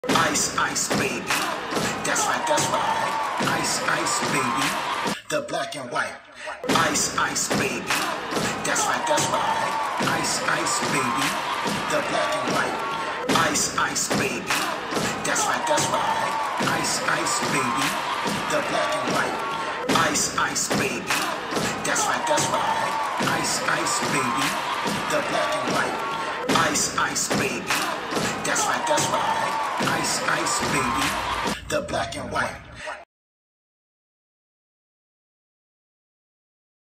Ice, ice, baby. That's right, that's right. Ice, ice, baby. The black and white. Ice, ice, baby. That's right, that's right. Ice, ice, baby. The black and white. Ice, ice, baby. That's right, that's right. Ice, ice, baby. The black and white. Ice, ice, baby. That's right, that's right. Ice, ice, baby. The black and white. Ice, ice, baby. That's right, that's right. Ice, ice, baby. The black and white.